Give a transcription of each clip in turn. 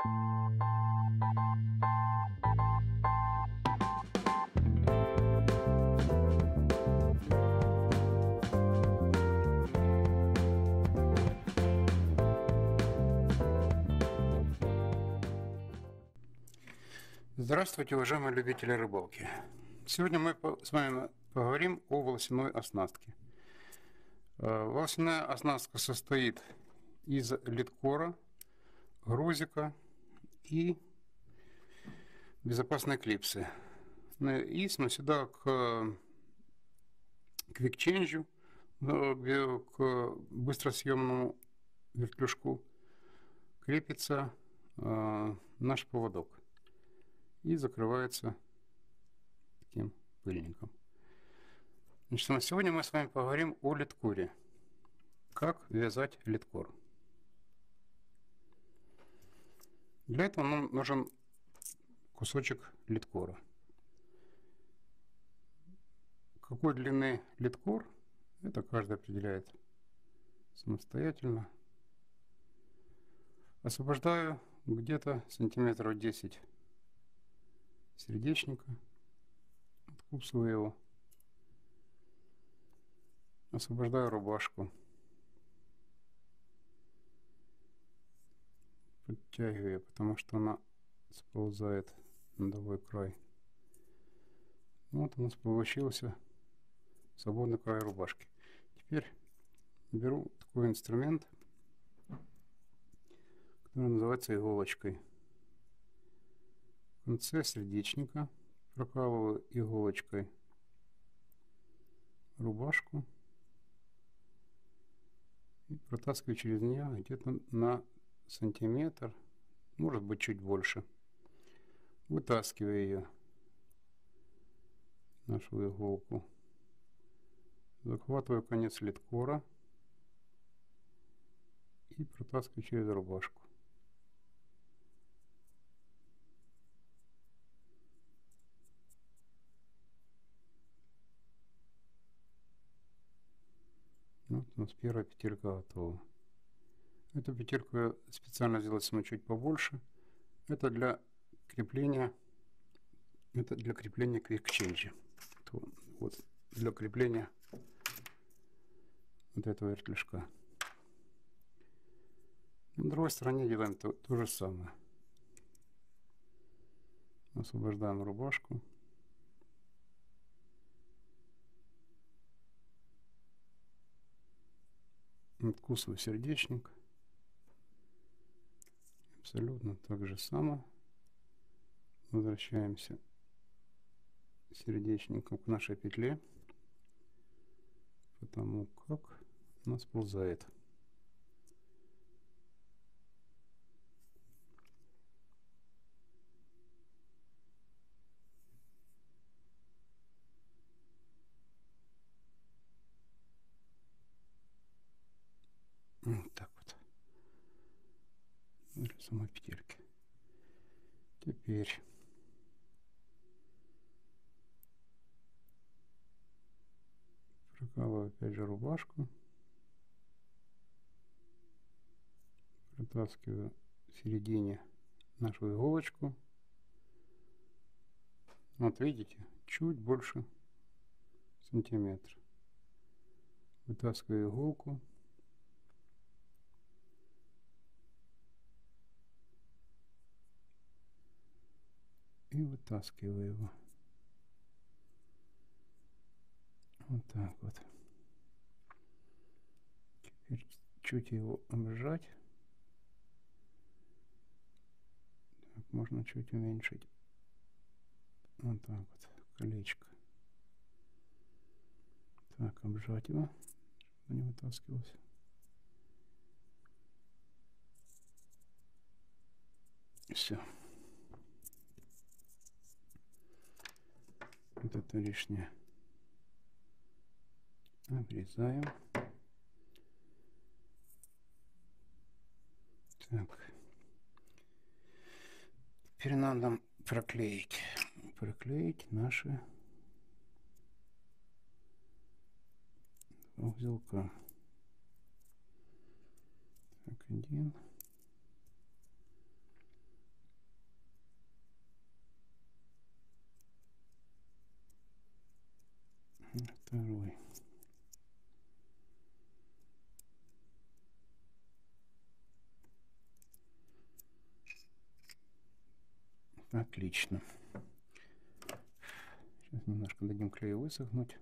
Здравствуйте, уважаемые любители рыбалки! Сегодня мы с вами поговорим о волосяной оснастке. Волосяная оснастка состоит из лидкора, грузика и безопасной клипсы. И сюда к квикченджу, к быстросъемному вертлюжку крепится наш поводок и закрывается таким пыльником. Значит, сегодня мы с вами поговорим о лидкоре. Как вязать лидкор. Для этого нам нужен кусочек лидкора. Какой длины лидкор, это каждый определяет самостоятельно. Освобождаю где-то сантиметров 10 сердечника, откусываю его, освобождаю рубашку, подтягиваю, потому что она сползает на другой край. Вот у нас получился свободный край рубашки. Теперь беру такой инструмент, который называется иголочкой. В конце сердечника прокалываю иголочкой рубашку и протаскиваю через нее где-то на сантиметр, может быть чуть больше. Вытаскиваю ее, нашу иголку, захватываю конец лидкора и протаскиваю через рубашку. Вот у нас первая петелька готова. Эту петельку я специально сделал чуть побольше. Это для крепления квикченджа. Вот для крепления вот этого вертлюжка. На другой стороне делаем то же самое. Освобождаем рубашку. Откусываю сердечник. Абсолютно так же самое. Возвращаемся сердечником к нашей петле, потому как она сползает. Вот так вот. Для самой петельки. Теперь прокалываю опять же рубашку, протаскиваю в середине нашу иголочку. Вот видите, чуть больше сантиметра. Вытаскиваю иголку. И вытаскиваю его. Вот так вот. Теперь чуть его обжать. Так, можно чуть уменьшить. Вот так вот, колечко. Так, обжать его, чтобы не вытаскивалось. Все. Вот это лишнее обрезаем. Так. Теперь надо проклеить наши два узелка. Так, один. Второй. Отлично. Сейчас немножко дадим клею высохнуть.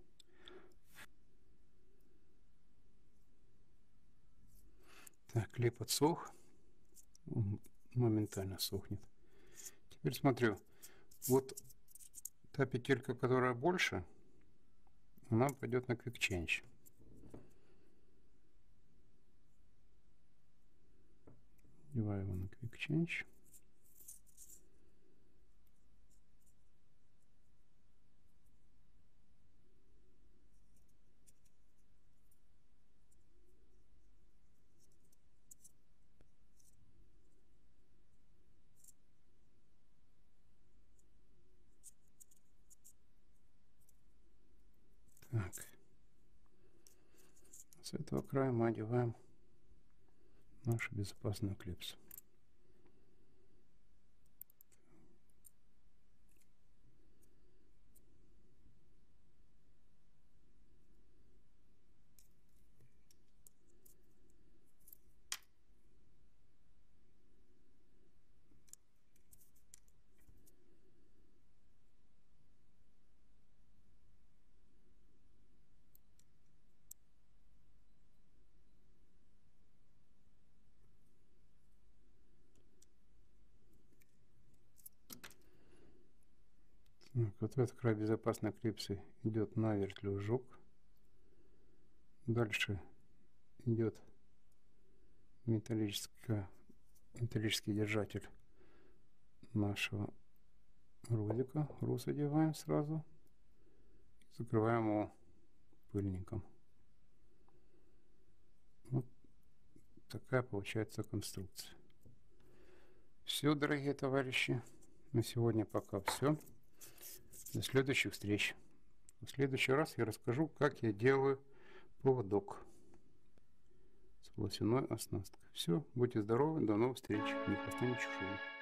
Так, клей подсох. Он моментально сохнет. Теперь смотрю. Вот та петелька, которая больше, она пойдет на Quick Change. Деваю его на Quick Change. Так. С этого края мы одеваем нашу безопасную клипсу. Так, вот этот край безопасной клипсы идет на вертлюжок. Дальше идет металлический держатель нашего ролика. Рус одеваем сразу. Закрываем его пыльником. Вот такая получается конструкция. Все, дорогие товарищи. На сегодня пока все. До следующих встреч. В следующий раз я расскажу, как я делаю поводок с волосяной оснасткой. Все, будьте здоровы, до новых встреч. Не хвоста, не чешуи.